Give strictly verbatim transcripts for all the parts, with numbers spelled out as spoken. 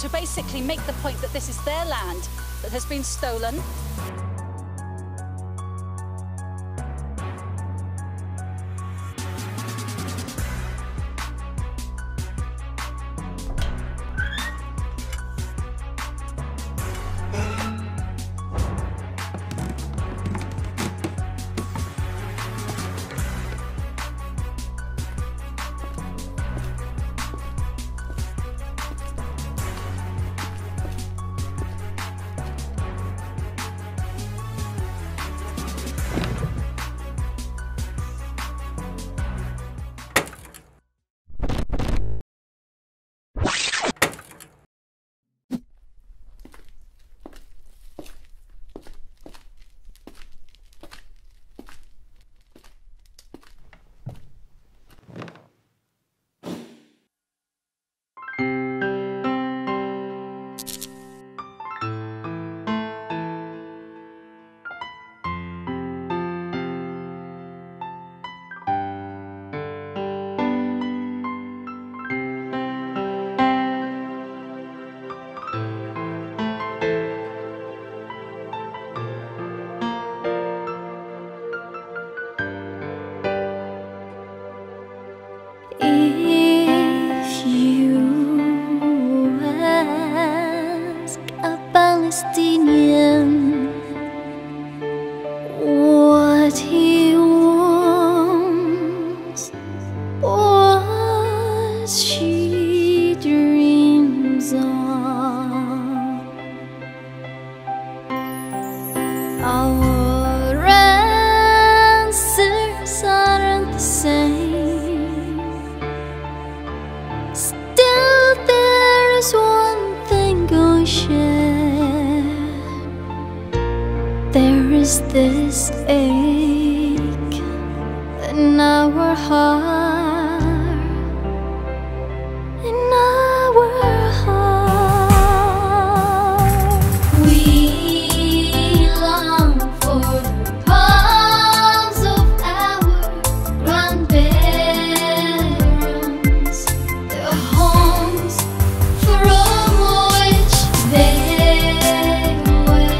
to basically make the point that this is their land that has been stolen. If you ask a Palestinian what he wants, what she dreams of, our answers aren't the same. Still, there is one thing we share. There is this ache in our heart, in our heart. We long for the palms of our grandparents, the homes from which they were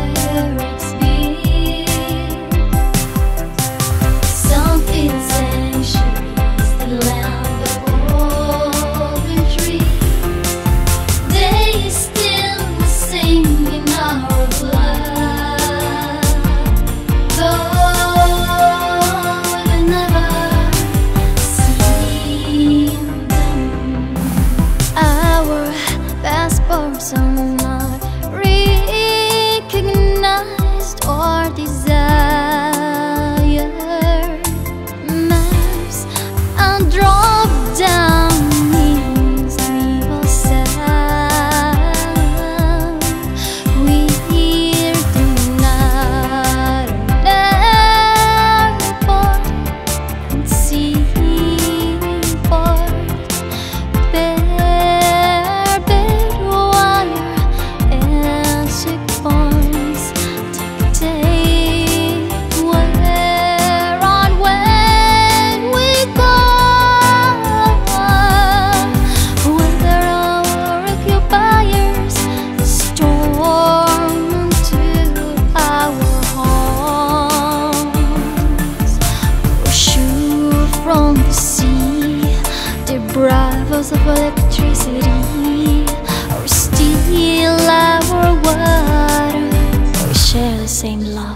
experienced. Something centuries, the land of golden trees. They still sing in our blood, though we've never seen them. Our passports are not recognized or desired. Maps and drop-down means leave us out. We're denied an airport and seaport. Bare bed wire and checkpoints dictate where and when we go. Whether our occupiers storm into our homes, or shoot from the sea, deprive us of electricity, or steal our water, or share the same love.